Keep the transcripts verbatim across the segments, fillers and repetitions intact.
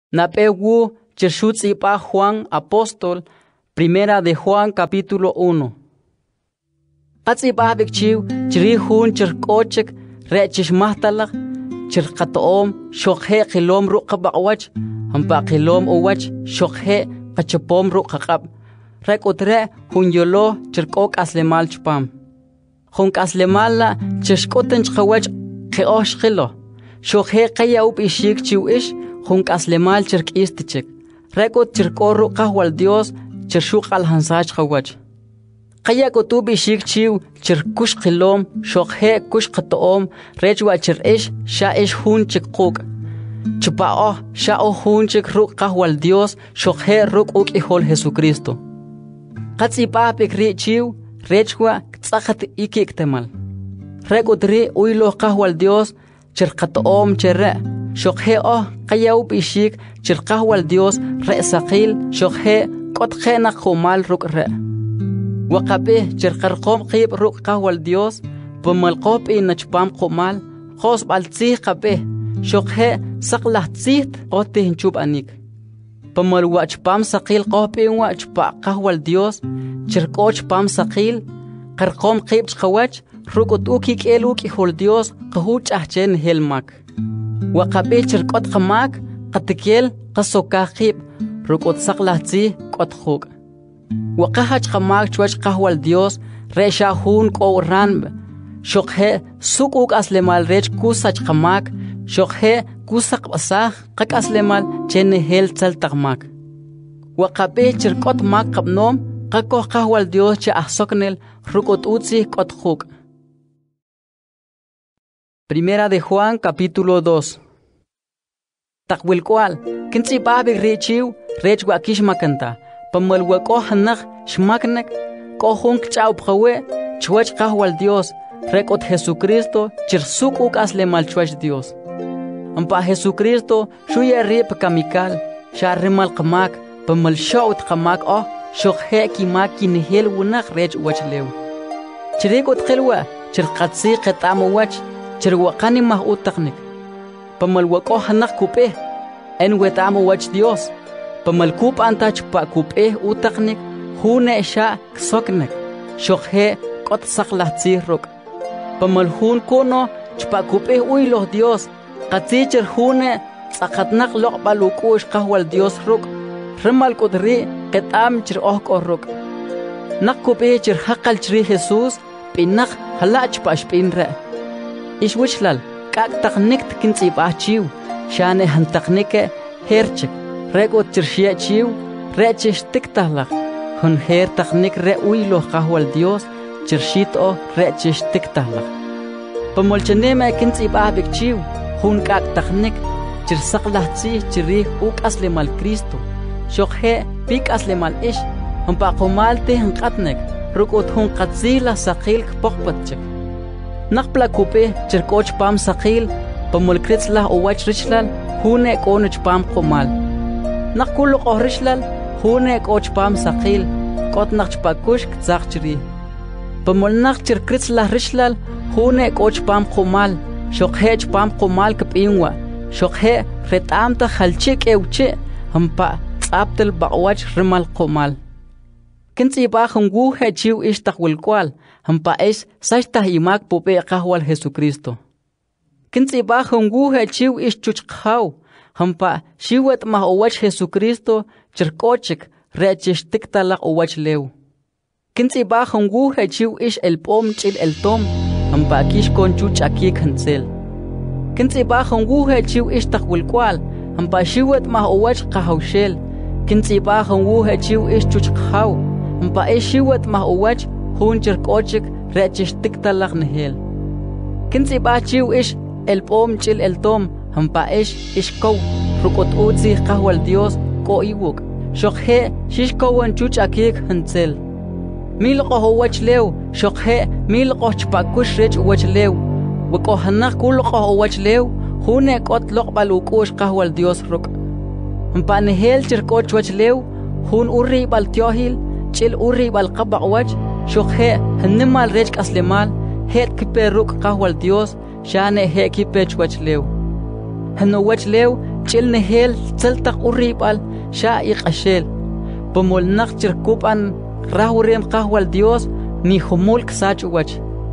Napewu Chershutz ipa Juan Apóstol, primera de Juan capítulo uno. Atzipa bikchiw chri hun cherkochek rechish mahtalak cherkatoom shokhe kilom ru qabawach hampa kilom uwach shokhe qachapom ru qaqab rekotre hun yolo cherkok aslemal chpam hun aslemal la cheshkoten chqawach qeosh khilo shokhe qayaup ishik chiwish hun aslemal cherkistichek rekot cherkoru qahwal Dios chershuk alhansach qawach Qaya kutubi shik chiw cherkush qilom shokhe kush qatoom rechwa cherish sha ish hun chikquk chupao sha o hun chik ruk qahwal Dios shokhe ruk uk ihol Jesucristo qatsipa pikri chiw rechwa tsaqat ikiktemal rekutri uylo qahwal Dios cherqatoom cherre shokhe o qayaw bishik cherqahwal Dios re saqil shokhe qotkhena khumal ruk re Waqabe cherqarqom qib ruq qahwal Dios pumalqop in nachpam qumal khos baltsi qabe shokhe saqlahtsit qote hinchub anik pumal wachpam saqil qopin wachpa qahwal Dios cherqoch pam saqil qarqom qib qawach ruqut ukik eluk ihol Dios qahuch ahchen helmak waqabe cherqot qamak qatkel qasoka qib ruqut saqlahtsi qotkhuk Waqahach qamak chwach qahwal Dios resha hun qowran shokhe sukuk aslemal rech kusach qamak shokhe kusak basah qak aslemal chen hel tsal taqmak waqabe cherqot mak qabnom qako qahwal Dios che ahsoknel rukot utsi qotkhuk Primera de Juan capítulo dos Taqwil kwal kinsi babig rechiw rech wakish makanta Pamal wako hanak shmaknek kohunk chau prawe chwach qahwal Dios rekot Jesucristo chirsuk uk aslemal chwach Dios ampa Jesucristo shuya rip kamikal sharrimal qamak pamal shaut qamak oh shokhe kimak kinhel wunak rech wachlew chirikot khilwa chirqatsi qatam wach chirwaqani mah utaqnik pamal wako hanak kupe en wetam wach Dios Pamalkup antach pa kupe utaqnik hune sha ksoknek shokhe qot saqlahtsi ruk pamalhun kono chpa kupe uylo Dios qatsicher hune tsaqatnaq loqbalukush qahwal Dios ruk rimal qudri qetam chir ohko ruk naq kupe chir haqal chri Jesus pinaq halach pashpinre ishwishlal kak taqnik tkinsi bachiw shane hantaqnike herchik Rekot chershia chiw, rechish tiktalak, hun her taknik re uylo qahwal Dios, chershit o rechish tiktalak. Pamolcheneme kinsi babik chiw, hun kak taknik, chirsaqlahtsi chirih uk aslemal Cristo, shokhe pik aslemal ish, hun paqumalte hun qatnek, rukot hun qatzila saqil kpokpatchik. Naqpla kupe chirkoch pam saqil, pamolkritzlah uwach richlal, hune konuch pam qumal. Naqkullo qohrishlan hune qochpam saqil qot naqchpakush tzaqchri pamolnaq chirkritzla rishlal hune qochpam qumal shoqhech pam qumal kpinwa shoqhe retamta khalchik euche hampa tsaptel baqwach rimal qumal kinsi ba khungu hechiw ishtaqwil kwal hampa es sashta imak pupe qahwal Jesucristo kinsi ba khungu hechiw ishchuch khaw Hampa shiwet mah uwach Jesucristo cherkochik rechish tiktalak uwach lew. Kinsi ba hungu hechiw ish el pom chil el tom hampa kish konchuch akik hansel. Kinsi ba hungu hechiw ish takwil kwal hampa shiwet mah uwach qahawshel. Kinsi ba hungu hechiw ish chuch qahaw hampa ish shiwet mah uwach hun cherkochik rechish tiktalak nehel. Kinsi ba chiw ish el pom chil el tom hampa ish ishkow rukot utsi qahwal Dios ko iwuk shokhe shishkowan chuch akik hansel mil qo wach lew shokhe mil qo chpakush rech wach lew wako hanak kul qo wach lew hune qot loqbal ukush qahwal Dios ruk hampa nehel chirkoch wach lew hun urri bal tyohil chil urri bal qaba wach shokhe hanimal rech aslemal het kipe ruk qahwal Dios shane he kipe wach lew Hano wach lew chil nehel tseltak uribal sha iqashel pamol nak chirkupan rahurem qahwal Dios ni humul ksach wach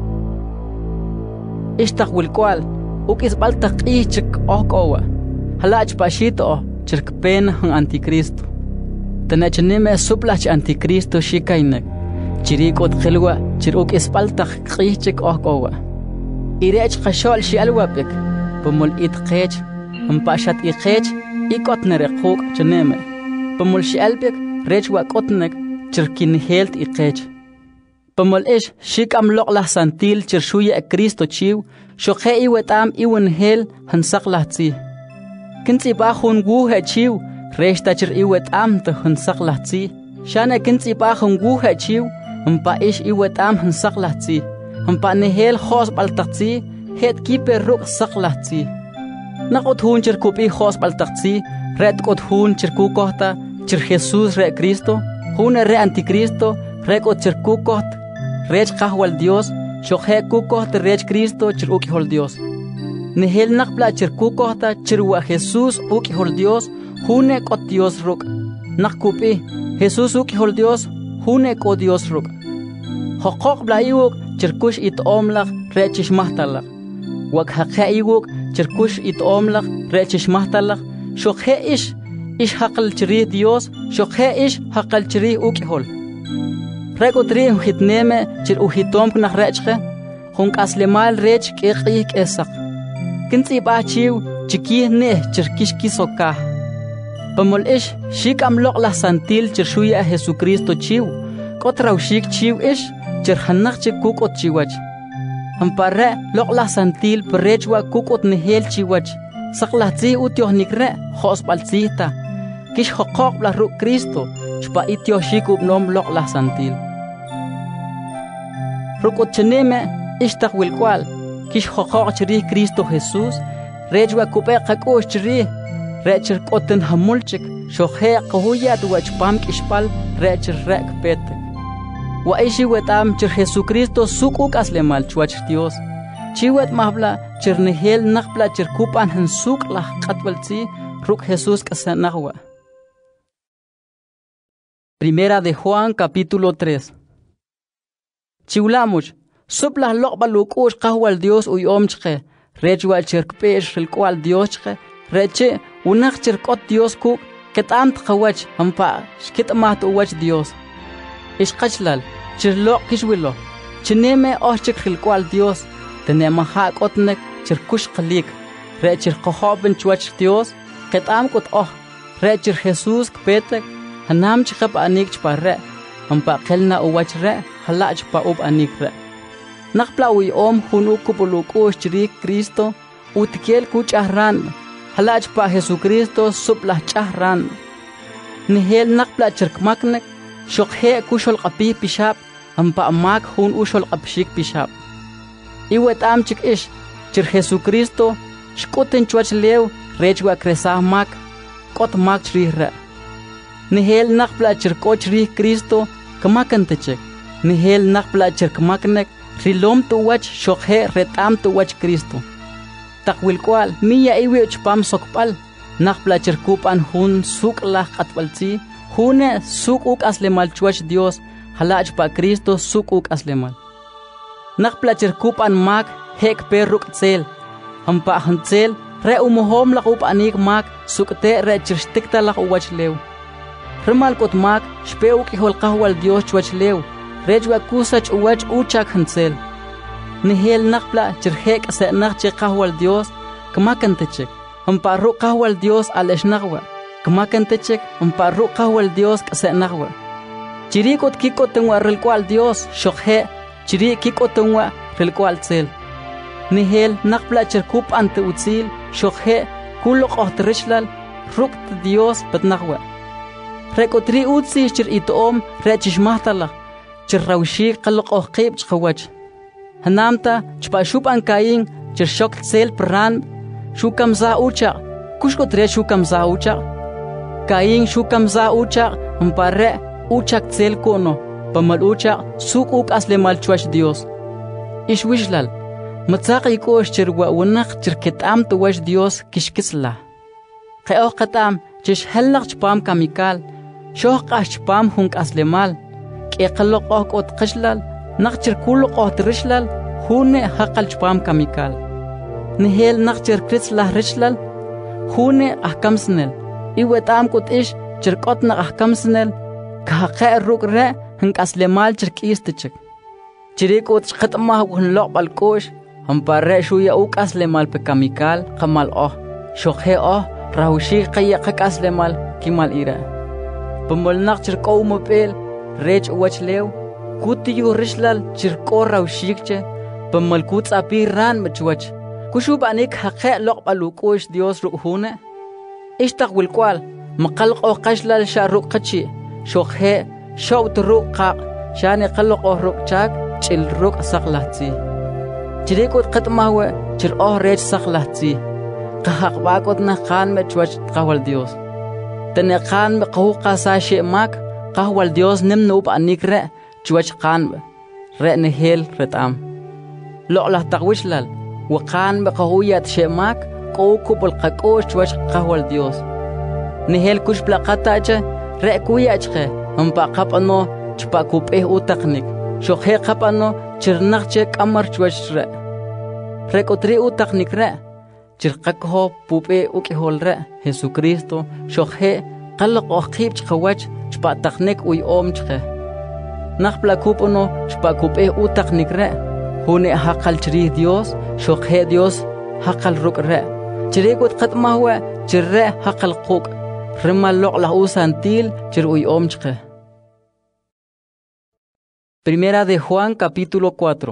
istak wilkwal ukis baltak ichik okowa halach pashito chirkpen han anticristo tanachneme suplach anticristo shikainak chirikot khilwa chiruk ispaltak qichik okowa irech qashol shi alwapik pamol itqech ampashat iqech ikot nerequk chneme pamol shi albik rech wa kotnek chirkin helt iqech pamol ish shikam loqla santil chirshuya Cristo chiw shokhe iwetam iwen hel hansak latsi kinsi ba khun gu he chiw reshta chir iwetam te hansak latsi shana kinsi ba khun gu he chiw ampa ish iwetam hansak latsi ampa ne hel khos baltatsi het kipe ruk sak latsi nakot hun chir kupi khos baltatsi red kot hun chir ku kohta chir Jesus re Cristo hun re anticristo re kot chir ku koht rech qahwal Dios shokhe ku koht rech Cristo chir uki hol Dios nehel nakpla chir ku kohta chir wa Jesus uki hol Dios hune kot Dios ruk nakupi Jesus uki hol Dios hune ko Dios ruk hoqoq bla iwuk chir kush it omlaq rechish mahtalaq wak haqe iwuk chir kush it omlaq rechish mahtalaq shokhe ish ish haqal chiri Dios shokhe ish haqal chiri uki hol Rekotri uhitneme chir uhitom kna rechche hung aslemal rech keqi kesak kinsi ba chiw chiki ne chir kishki soka pamol ish shikam loq la santil chir shuya Jesucristo chiw kotraw shik chiw ish chir hanak chik kukot chiwach ampare loq la santil perechwa kukot nehel chiwach sakla tsi utyoh nikre hospal tsita kish hoqoq la ru Cristo chpa ityoh shikub nom loq la santil Rukot cheneme ishtak wilkwal kish hoqoq chiri Cristo Jesus rejwa kupe qakush chiri rechir koten hamulchik shokhe qhuyat wachpam kishpal rechir rek pet wa ishi wetam chir Jesucristo sukuk aslemal chwach Dios chiwet mahbla chirnehel naqbla chir kupan han suk la qatwaltsi ruk Jesus kasanagwa Primera de Juan capítulo tres Chiulamuch, supla loqba lukush qahwal Dios uyomchke, rechwa chirkpesh rilkwal Dioschke, reche unak chirkot Dios kuk, ketamt qawach ampa, shkitamaht uwach Dios. Ishqachlal, chirloq kishwilo, chineme ochik rilkwal Dios, tenema haq otnek chirkush qalik, rechir qohoben chwach Dios, ketam kot oh, rechir Jesus kpetek, hanam chikap anik chparre, ampa kelna uwach re, halach pa up anikre nakpla wi om hunu kupuluku chiri Cristo utkel ku chahran halach pa Jesucristo supla chahran nihel nakpla chirkmaknek shokhe kushol qapi pishap ampa amak hun ushol qapshik pishap iwet am chik ish chir Jesucristo shkuten chwach lew rechwa kresah mak kot mak chri ra nihel nakpla chirko chri Cristo kamakantechek nihel nakpla chirkmaknek rilom tu wach shokhe retam tu wach Cristo takwil kwal miya iwi uchpam sokpal nakpla chirkupan hun suk la qatwaltsi hune suk uk aslemal chwach Dios halach pa Cristo suk uk aslemal nakpla chirkupan mak hek peruk tsel hampa hantsel re umuhom la up anik mak sukte re chirstikta la wach lew remal kot mak shpeu ki hol qahwal Dios chwach lew rejwa kusach uwach uchak hansel nihel nakpla chirhek se nakche qahwal Dios kamakantechek amparu qahwal Dios aleshnagwa kamakantechek amparu qahwal Dios kase nagwa chirikot kikot tengwa relkwal Dios shokhe chiri kikot tengwa relkwal tsel nihel nakpla chirkup ante utsil shokhe kulok ohtrichlal rukt Dios patnagwa rekotri utsi chir itom rechishmahtala chirrawshi qalq oqib chqawach hanamta chpashup ankayin chirshok tsel pran shukam za ucha kushko tre shukam za ucha kayin shukam za ucha ampare uchak tsel kono pamal ucha suk uk asle mal chwash Dios ishwishlal matsaq ikosh chirwa wanaq chirket am to wash Dios kishkisla Qe'oh qatam chish hellaq chpam kamikal. Shoh qash chpam hunk aslemal. K'eqaloq oh qot qishlal. Naqchir kuloq oh trishlal. Hune haqal chpam kamikal. Nihel naqchir kritzlah rishlal. Hune ahkamsnel. Iwetam qot ish chirqot na ahkamsnel. Kahaqe ruk re hunk aslemal chirqistichik. Chirikot chqatmah hunloq balkosh. Hampare shuya uk aslemal pe kamikal qamal oh. Shokhe oh rahushi qaya qaslemal kimal ira. Pemolnak chirqo mopel rech wachlew. Kuti yu rishlal chirqo rahushikche. Pemalkut api ran machwach. Kushub anik haqe loq balukosh Dios rukhune. Ishtaq wilkwal maqalq oh qashlal sharuk qachi. Shokhe shawt ruk qaq shani qalq oh ruk chak chil ruk saqlatzi. Chirikot qatmahwe chir oh rech saqlatzi. Qahaq bakot na khan me chwach qawal Dios. Tene khan me qahu qasa she mak qawal Dios nim no pa nikre chwach khan re ne hel retam. Lo la taqwishlal wa khan me qahu yat she mak qaw kubul qaqo chwach qawal Dios. Ne hel kush plaqata cha re kuyachqe ampa qapano chpa kupe utaqnik. Shokhe qapano chirnaqche qamar chwach re. Rekotri utaqnik re. Chirqakho pupe ukholre Jesucristo shokhe qalq oqib chqawach chpa taqnik uy omchqe naqpla kupono chpa kupe utaqnik re hune haqal chri Dios shokhe Dios haqal rukre chirikut qatmahwa chirre haqal quq rimal loqla usantil chir uy omchqe. Primera de Juan capítulo cuatro.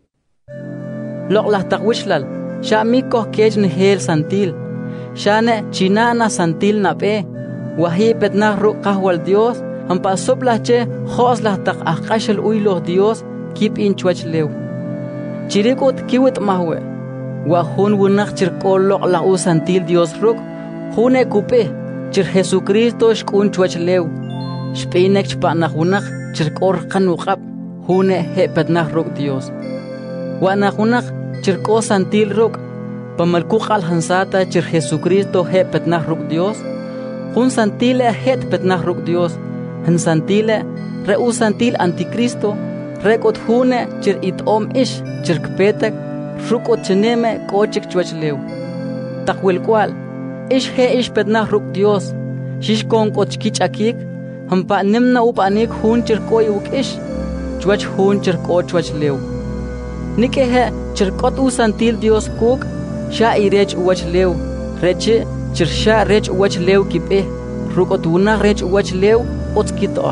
Loqla taqwishlal Shamiko kej nihel santil. Shane chinana santil nape. Wahi petnah ru qahwal Dios. Hampa soplache khoslah taq aqashel uyloh Dios. Kip in chwach lew. Chirikot kiwit mahwe. Wahun wunaq chirkolok la u santil Dios ruk. Hune kupe. Chir Jesucristo shkun chwach lew. Shpinek chpanaq wunaq chirkor qanuqab. Hune he petnah ruk Dios. Wanaq wunaq chirko santil ruk pamalku qal hansata chir Jesucristo he petnah ruk Dios hun santile het petnah ruk Dios han santile re u santil anticristo rekot hune chir itom ish chir kpetek rukot cheneme kochik chwachlew taqwil kwal ish he ish petnah ruk Dios shish kon kochkich akik hampa nimna up anik hun chir koy uk ish chwach hun chir ko chwachlew Nike he chirkot u santil Dios kuk sha irech uwach lew reche chir sha rech uwach lew kipe rukot una rech uwach lew otskito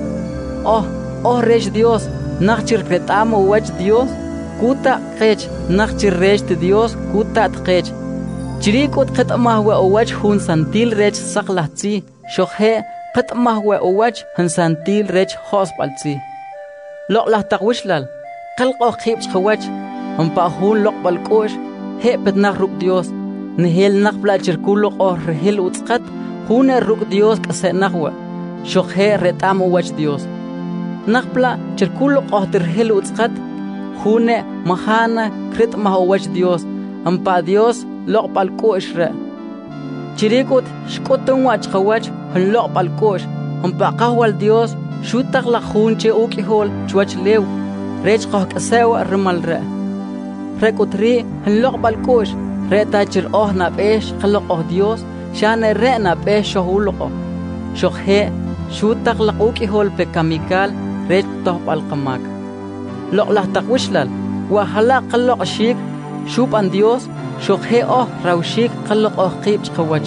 oh oh rech Dios nach chir kretamo uwach Dios kuta qech nach chir rech Dios kuta qech chirikot qatmahwa uwach hun santil rech saqlatzi shokhe qatmahwa uwach hun santil rech hospalzi loqla taqwishlal qalqo qib chqawach hampa hun loqbal kosh he petnah ruk Dios nihel naqbla chirkulo oh rehel utsqat hune ruk Dios qase naqwa shokhe retamo wach Dios naqbla chirkulo oh rehel utsqat hune mahana krit mahawach Dios hampa Dios loqbal kosh re chirikut shkotun wach qawach hun loqbal kosh hampa qawal Dios shutaq la hunche ukihol chwach lew Rech qoh kasewa rimal re. Rekutri henloq balkosh. Reta chir oh napesh qalok oh Dios. Shane re napesh shohuloko. Shokhe shutak laquki hol pe kamikal rech toh balqamak. Lok lah takwishal. Wahala qalok shik shub an Dios. Shokhe oh rawshik qalok oh qib chqawach.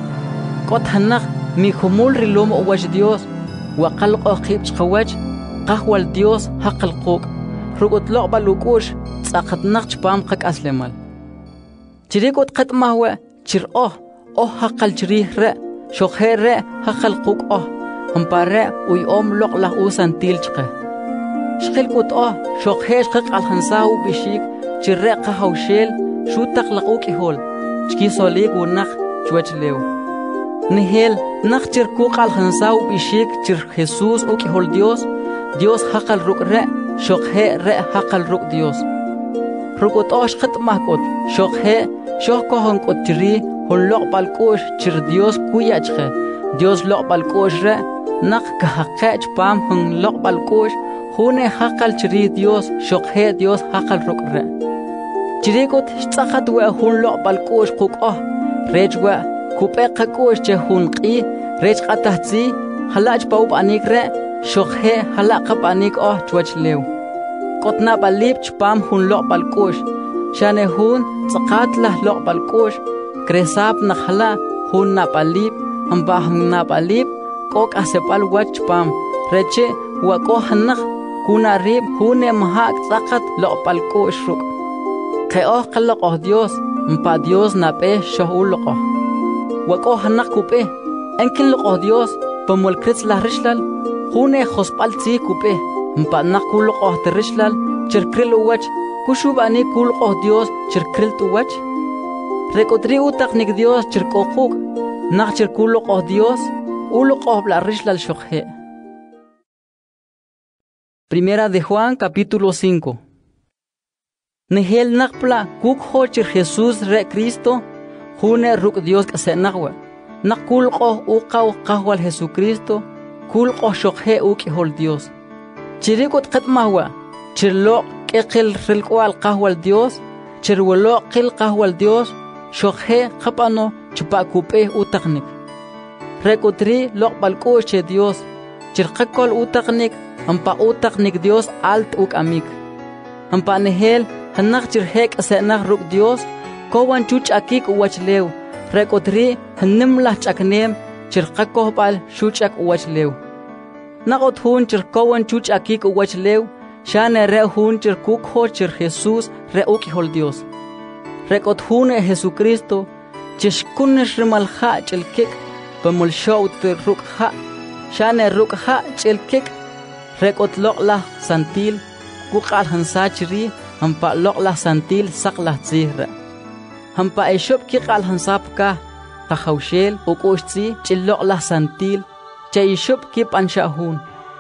Kot hanak mi khumul rilom wach Dios. Wa qalok oh qib chqawach. Qahwal Dios haqal quk. Rukot loq balukush tsaqat naqch pam qak aslemal. Chirikot qatmahwa chir oh oh haqal chirih re shokhe re haqal quk oh hampare uy om loq la usantil chqe. Shqilkut oh shokhe shqaq al hansahu bishik chirre qahawshel shutaq laquk ihol chki solik unaq chwach lew. Nihel naq chir kuq al hansahu bishik chir Jesus ukihol Dios Dios haqal ruk re shokhe re haqal ruk Dios. Rukot osh qat mahkot shokhe shok kohon kot chiri hun loqbal kush chir Dios kuyachre Dios loqbal kush re nak kahaqech pam hun loqbal kush hune haqal chiri Dios shokhe Dios haqal rukre chirikot tsaqat we hun loqbal kush quqo rejwa kupe qakush che hun qi rej qatatzi halaj paub anikre shokhe halaqab anik oh chwachlew kotna balib chpam hun loqbal kush shane hun tsaqat lah loqbal kush kresap nakhala hun napalib amba hun napalib kok asepal wach pam reche wako hanakh kuna rib hune mahak tsaqat loqbal kush ruk kheoh qalloq oh Dios mpa Dios nape shohulqo wako hanakh kupe enkin loq oh Dios pamol krits la rishlal hune khospal tsi kupe mpa nak kulq oh rishlal chirkril wach kushubani kulq oh Dios chirkril tu wach Recotri utaknik Dios chirkoquk nak chirkulok oh Dios ulok oh bla rishlal shokhe. Primera de Juan capítulo cinco. Nihel nakpla kuk hochir Jesús re Cristo june ruk Dios kasenagwa nakulko uqaw qahwal Jesucristo kulko shokhe ukihol Dios. Chirikot qatmahwa chirlo qeqil rilqwal qahwal Dios chirwalo qil qahwal Dios shokhe qapano chupakupe utaknik rekotri loqbalko che Dios chirqakol utaknik ampa utaknik Dios alt uk amik ampa nehel hanak chirhek asenag ruk Dios kowan chuch akik uwachlew rekotri hanimlah chaknem chirqakopal shuchak uwachlew nakot hun chirkowan chuch akik uwachlew shane re hun chirkukho chir Jesus re ukihol Dios Rekot hune Jesucristo chishkunish rimalha chilkik pamulshout rukha shane rukha chilkik rekot loqla santil kuqal hansachri hampa loqla santil saqla zihra hampa eshop kiqal hansapka tahawshel uqoshti chilloqla santil chayshop ki panshahun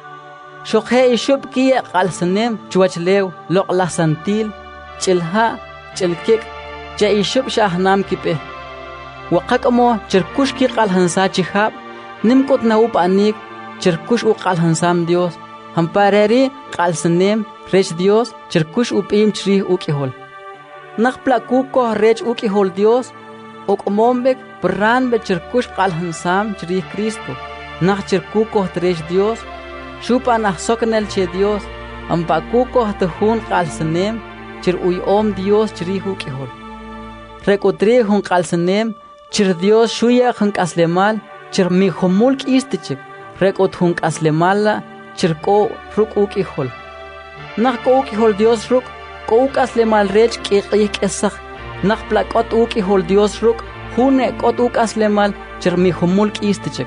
shokhe eshop ki qalsnem chwachlew loqla santil chilha chilkik Jai shub shahnam kipe waqaqmo chirkush ki qalhansa chihab nimkot naup anik chirkush u qalhansam Dios hampareri qalsnem rech Dios chirkush upim chri ukihol naqpla kuko rech ukihol Dios okmombek pran be chirkush qalhansam chri Cristo naq chirkuko rech Dios shupa nah soknel che Dios ampa kuko tahun qalsnem chir uy om Dios chri ukihol Recotri hun qalsnem chir Dios shuya hun kaslemal chir mi humul kistichik recot hun kaslemala chir ko ruk ukihol nak ko ukihol Dios ruk ko kaslemal rech kiqi kesakh nak plakot ukihol Dios ruk hune kot ukaslemal chir mi humul kistichik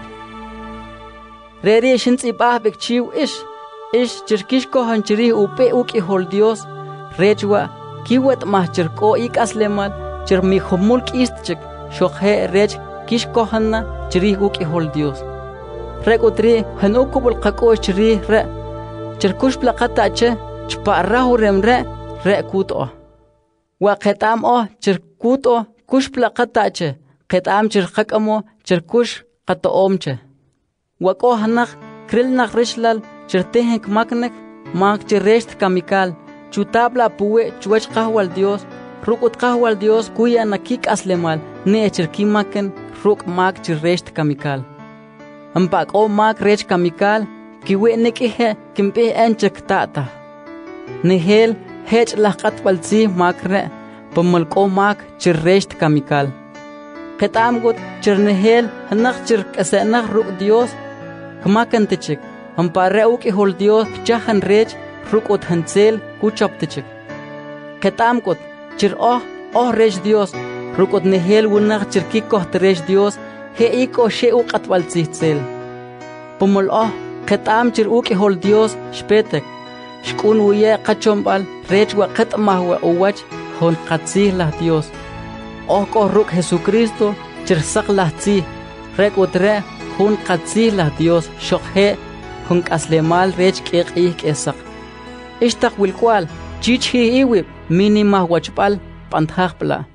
reri shinsi bah bekchiu ish ish chirkish ko hanchiri upe ukihol Dios rechwa kiwet mah chir ko ikaslemal chir mi humul kistchik shokhe rech kish kohanna chiri ukihol Dios rekotri hanukubul qako chiri re chirkush plaqata che chparahu remre re kuto wa qetam o chirkuto kush plaqata che qetam chirqakamo chirkush qatoomche wa ko hanak krilnak rishlal chirtehenk maknek mak chirest kamikal chutabla puwe chwach qahwal Dios Rukut qahwal Dios kuya nakik aslemal ne chirkimaken ruk mak chirest kamikal ampak o mak rech kamikal kiwe nekihe kimpe enchek tata nehel hech laqat balzi makre pamal ko mak chirest kamikal ketam gut chirnehel hanak chir kasenak ruk Dios kmaken tichik ampare ukihol Dios chahan rech rukut hansel kuchaptichik ketam gut chir oh oh rej Dios rukot nehel wunak chirkiko rej Dios he iko she uqat waltzitsel pomol oh ketam chir ukihol Dios shpetek shkun uye qachombal rej wa qatmahwa uwach hon qatzih Dios oh ko ruk Jesucristo chir saqlah tzi rekot re hon qatzih Dios shokhe hon kaslemal rej qiqih qesak ishtaq wilkwal chichi iwib minimah wachpal panthaqpla